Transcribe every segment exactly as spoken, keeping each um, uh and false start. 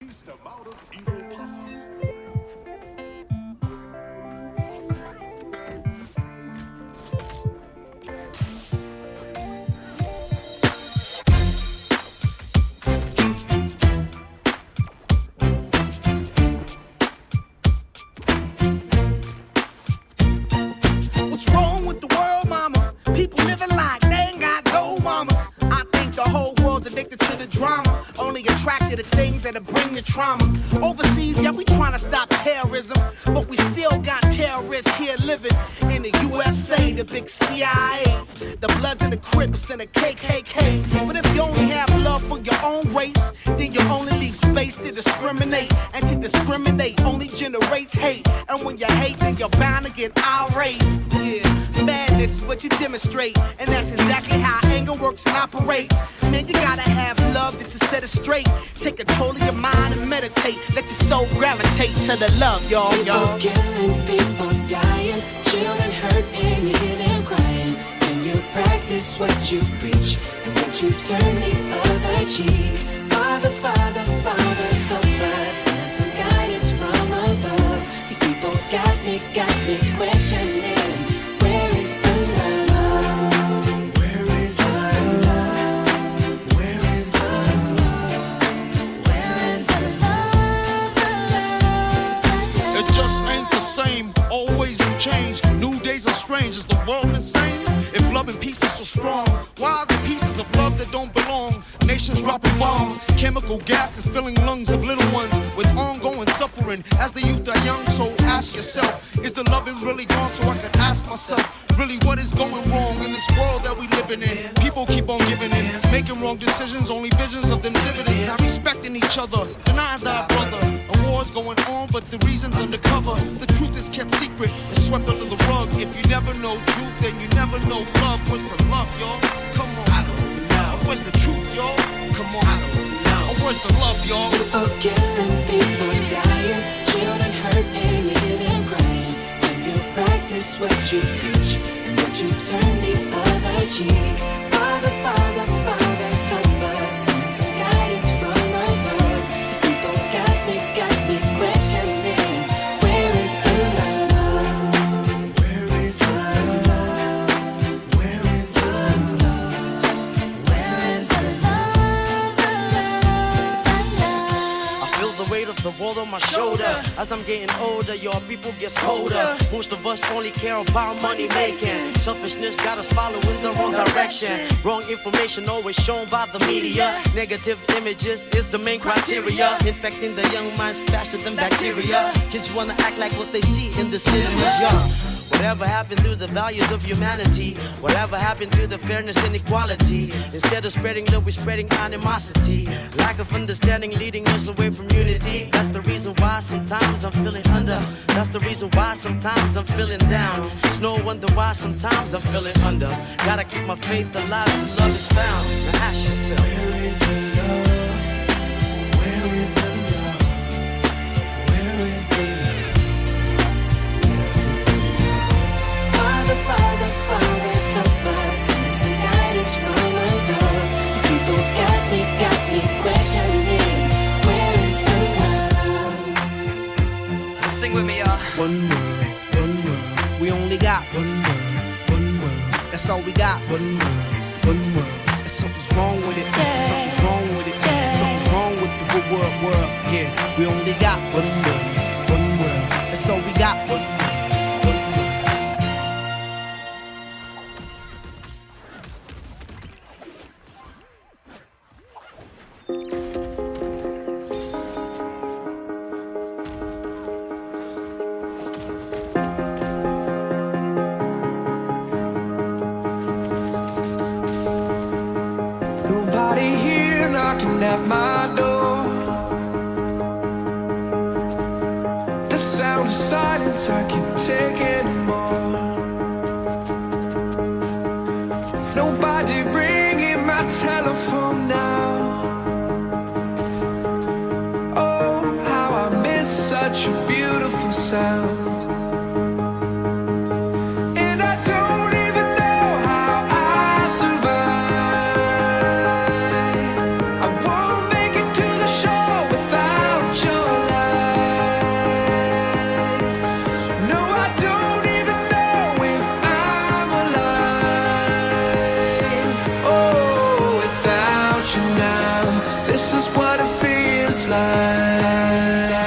Least amount of evil possible. What's wrong with the world, mama? People living like they ain't got no mamas. I think the whole world's addicted to the drama, only attracted to things that'll bring the trauma. Overseas, yeah, we trying to stop terrorism, but we still got terrorists here living in the U S A, the big C I A, the Bloods and the Crips and the K K K. But if you only have love for your own race, then you only leave space to discriminate, and to discriminate only generates hate. And when you hate, then you're bound to get irate. Yeah, madness is what you demonstrate, and that's exactly how anger works and operates. Man, you gotta have love just to set it straight. Take control of your mind and meditate. Let your soul gravitate to the love, y'all, y'all. People killing, people dying, children hurt and you hear them crying. When you practice what you preach, and would you turn the other cheek? Father, Father, Father, help us, send some guidance from above. These people got me, got me questioning. Where is the love? Where is the love? Where is the love? Where is the love? The love, the love? It just ain't the same, always new change. New days are strange, is the world insane? If love and peace is so strong, why are the pieces of love that don't belong? Nations dropping bombs, chemical gases filling lungs of little ones with ongoing suffering as the youth are young. So ask yourself, is the loving really gone? So I could ask myself, really what is going wrong in this world that we living in? People keep on giving in, making wrong decisions, only visions of them dividends. Not respecting each other, denying thy brother. A war's going on, but the reason's undercover. The truth is kept secret, it's swept under the rug. If you never know truth, then you never know love. Where's the love, y'all? Come on, I don't know. Where's the truth, y'all? Come on, I don't know. Where's the love, y'all? People killing, people dying, children hurt and you hear them crying. When you practice what you preach, and would you turn the other cheek? Father, Father, Father, help us, send some guidance from above. These people got me, got me questioning. Where is the love? Where is the love? Where is the love? Where is the love? The love, the love? I feel the weight of the world on my shoulder. As I'm getting older, your people get colder. Most of us only care about money making. Selfishness got us following the wrong direction. Wrong information always shown by the media. Negative images is the main criteria. Infecting the young minds faster than bacteria. Kids wanna act like what they see in the cinema. Yeah. Whatever happened to the values of humanity? Whatever happened to the fairness and equality? Instead of spreading love, we're spreading animosity. Lack of understanding leading us away from unity. That's the reason why sometimes I'm feeling under. That's the reason why sometimes I'm feeling down. It's no wonder why sometimes I'm feeling under. Gotta keep my faith alive till love is found. Now ask yourself, Where is the love? Where is the love? Where is the love? Father, Father, Father, help us, send some guidance from above. These people got me, got me questioning. Where is the love? sing with me, y'all. One word, one word. We only got one word, one word. That's all we got. One word, one word. And something's wrong with it. Something's wrong with it. Something's wrong with the good word, world. Yeah, we only got one word, one word. That's all we got. One word. Nobody here knocking at my door. The sound of silence I can't take anymore. Nobody ringing my telephone now. Oh, how I miss such a beautiful sound. Without what it feels like.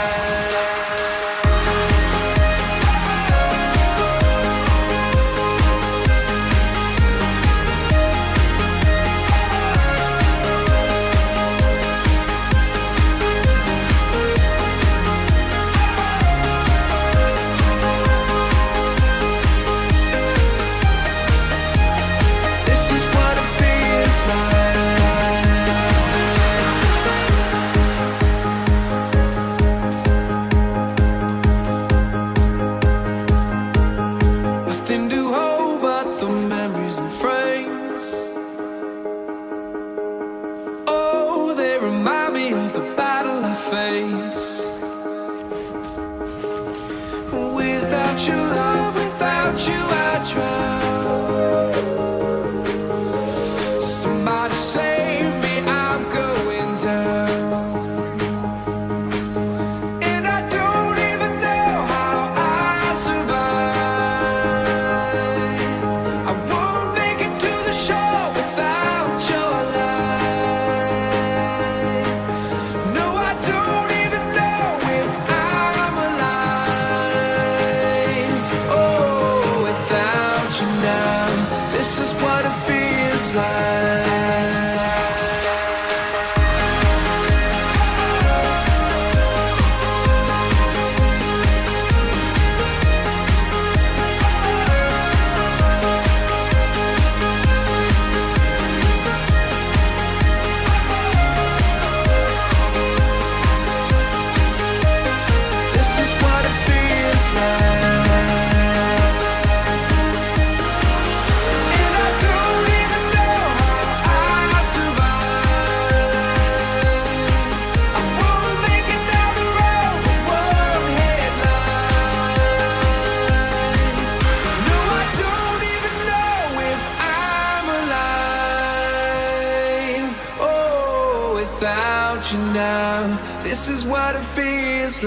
This is what it feels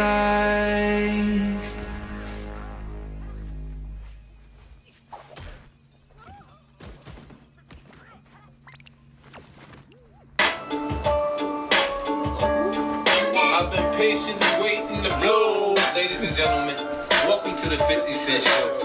like. I've been patiently waiting to blow. Ladies and gentlemen, welcome to the fifty Cent Show.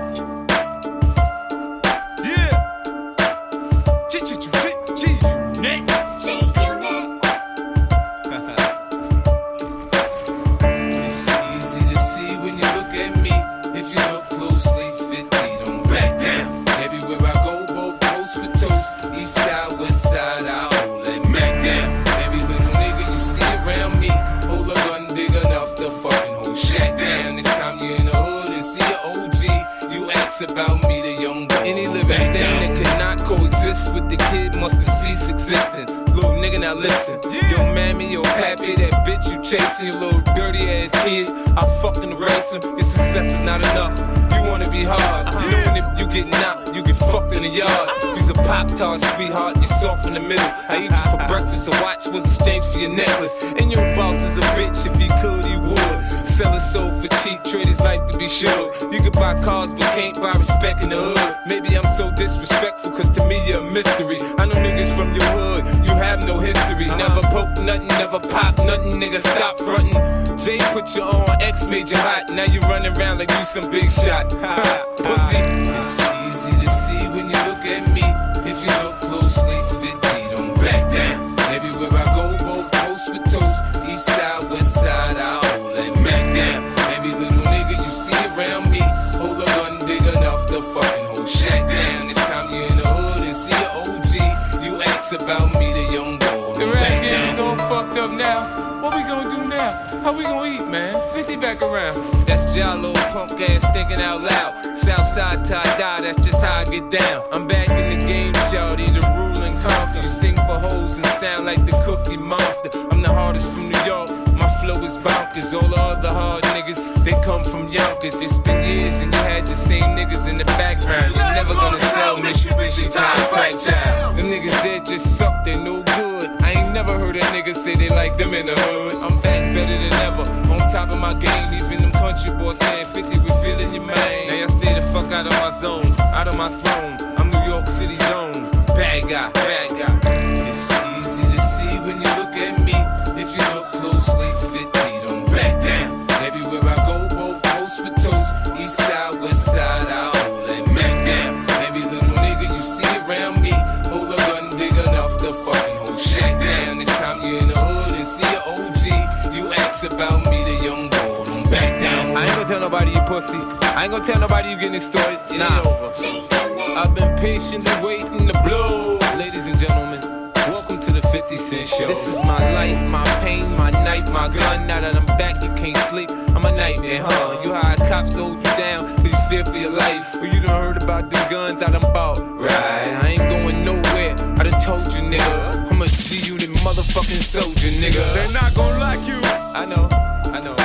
About me, the young boy. Any living thing that could not coexist with the kid must have ceased existing. Little nigga, now listen. Yeah. Yo, mammy, yo, pappy, that bitch you chasing, your little dirty ass kid. I fucking erase him. Your success is not enough. You wanna be hard. Uh-huh. You know when you get knocked, you get fucked in the yard. Uh-huh. You's a Pop-Tart, sweetheart, you're soft in the middle. I eat you for breakfast, a watch was exchanged for your necklace. And your boss is a bitch, if he could, he would. Sell his soul for cheap, trade his life to be sure. You can buy cars, but can't buy respect in the hood. Maybe I'm so disrespectful, cause to me you're a mystery. I know niggas from your hood, you have no history. Never poke nothing, never pop nothing, nigga, stop frontin'. Jay put you on, X made you hot. Now you running around like you some big shot. Pussy. It's easy to see when you look at me. If you look closely, fifty, don't back down. Everywhere I go, both post for toast. East side, west side, I hold that Mac down. Every little nigga you see around me, hold a gun big enough to fucking hold shack down. It's time you in the hood and see an O G. You ask about me, the young boy. The rap game's all fucked up now. What we gonna do now? How we gonna eat, man? fifty back around. That's Jalo, punk ass thinking out loud. Southside tie-dye, that's just how I get down. I'm back in the game, shawty, the rule and conquer. You sing for hoes and sound like the Cookie Monster. I'm the hardest from New York, my flow is bonkers. All the other hard niggas, they come from Yonkers. It's been years and you had the same niggas in the background. You're never gonna sell Mitsubishi Time Crack Child. Them niggas dead just suck, they no good. I ain't never heard a nigga say they like them in the hood. I'm back better than ever, on top of my game. Even them country boys saying fifty, we feeling your man. Now y'all stay the fuck out of my zone, out of my throne. I'm New York City's own bad guy, bad guy. It's easy to see when you look at me. about me, the young boy. Don't back down. I ain't gonna tell nobody you pussy. I ain't gonna tell nobody you getting extorted. It nah. ain't over. I've been patiently waiting to blow. Ladies and gentlemen, welcome to the fifty cent show. This is my life, my pain, my knife, my gun. Now that I'm back, you can't sleep. I'm a nightmare, huh? You how cops hold you down, cause you fear for your life. Well, you done heard about them guns I done bought. Right, I ain't going nowhere. I done told you, nigga. I'm a G-Unit motherfucking soldier, nigga. They're not gonna like you. I know, I know.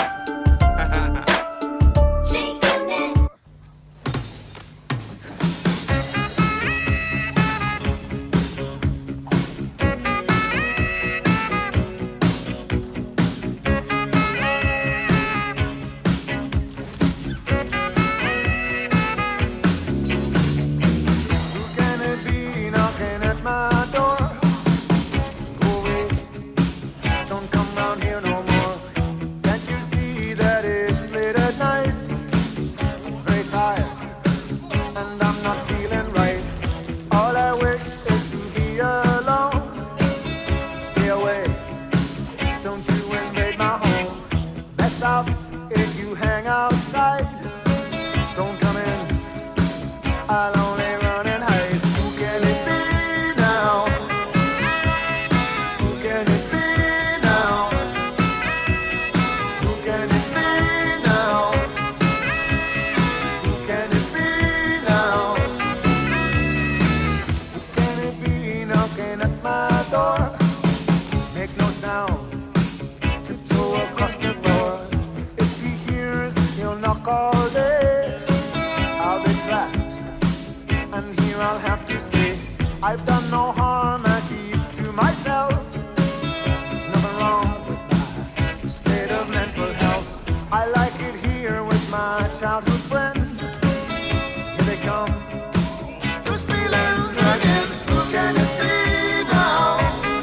I've done no harm, I keep to myself. There's nothing wrong with my state of mental health. I like it here with my childhood friend. Here they come, those feelings again. Who can it be now?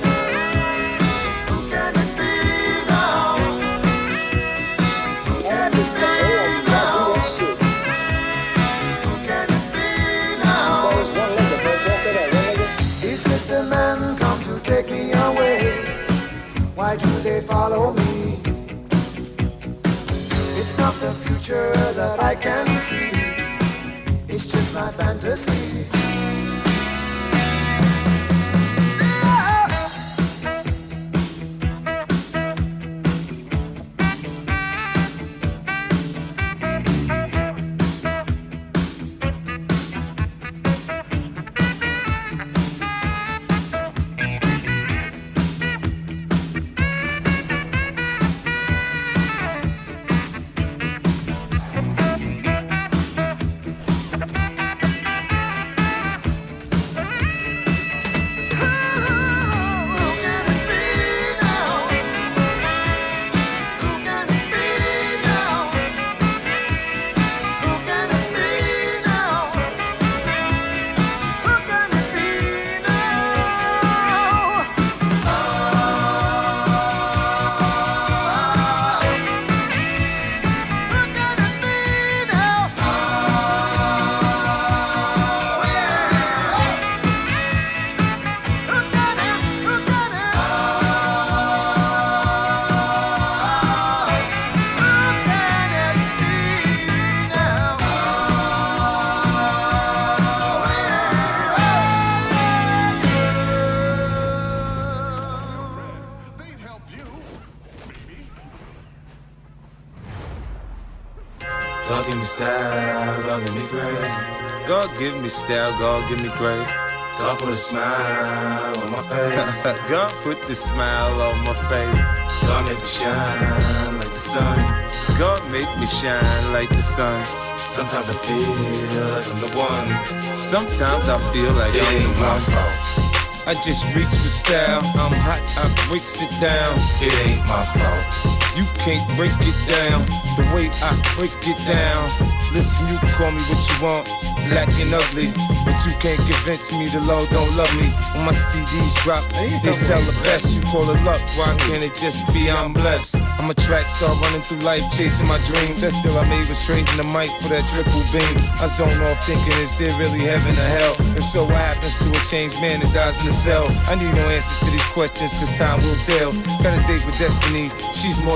Who can it be now? Who can it be now? Who can it be now? Is it the men come to take me away? Why do they follow me? It's not the future that I can see. It's just my fantasy. God give me style, God give me grace. God give me style, God give me grace. God put a smile on my face. God put the smile on my face. God make me shine like the sun. God make me shine like the sun. Sometimes I feel like I'm the one. Sometimes I feel like it I'm the one. Fault. I just reach for style. I'm hot, I breaks it down. It ain't my fault. You can't break it down the way I break it down. Listen, you can call me what you want, black and ugly, but you can't convince me the Lord don't love me. When my C Ds drop, they sell the best. You call it luck, why can't it just be I'm blessed? I'm a track star running through life, chasing my dreams. That still I made was trading the mic for that triple beam. I zone off thinking, is there really heaven or hell? If so, what happens to a changed man that dies in a cell? I need no answers to these questions, cause time will tell. Got a date with destiny, she's more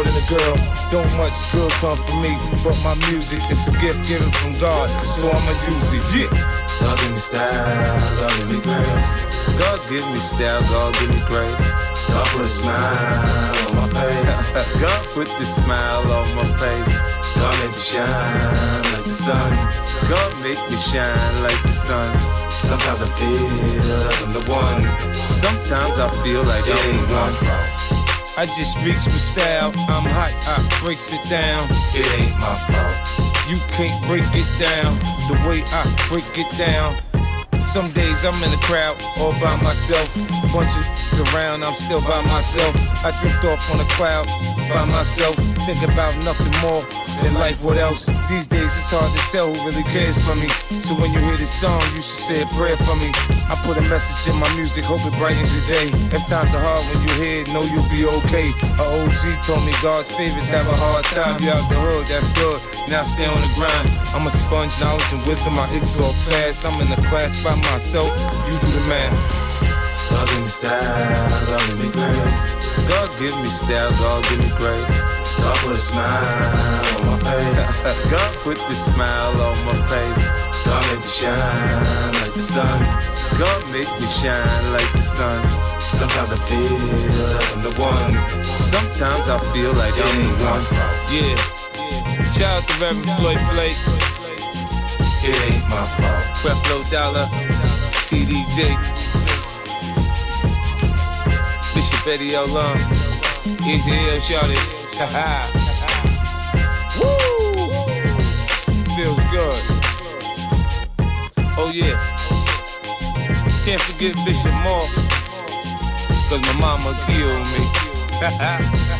more than a girl. Don't much good come from me, but my music is a gift given from God, so I'ma use it. Yeah. God give me style, God give me grace. God give me style, God give me grace. God put a smile on my face. God put the smile on my face. God make me shine like the sun. God make me shine like the sun. Sometimes I feel like I'm the one. Sometimes I feel like it I'm ain't the one. my fault. I just reach with style. I'm hot, I breaks it down. It ain't my fault. You can't break it down the way I break it down. Some days I'm in the crowd all by myself. Bunch of around, I'm still by myself. I drift off on a cloud by myself. Think about nothing more than life, what else? These days it's hard to tell who really cares for me. So when you hear this song, you should say a prayer for me. I put a message in my music, hope it brightens your day. If times are hard when you hear it, know you'll be okay. A O G told me God's favorites have a hard time. You out the hood, that's good. Now stay on the grind. I'm a sponge, knowledge and wisdom, I exalt fast. I'm in the class by myself, you do the math. God give me style, God give me grace. God give me style, God give me grace. God put a smile on my face. God put the smile on my face. God make me shine like the sun. God make me shine like the sun. Sometimes I feel like I'm the one. Sometimes I feel like it I'm ain't the my one. fault. Yeah. Shout out to Reverend Floyd Flake. It ain't my fault. Creflo Dollar, T D J, Bishop Eddie L. Long, Easy L. Shawty. Ha ha. Woo! Feels good. Oh yeah. Can't forget Bishop Moore, cause my mama killed me. Ha ha.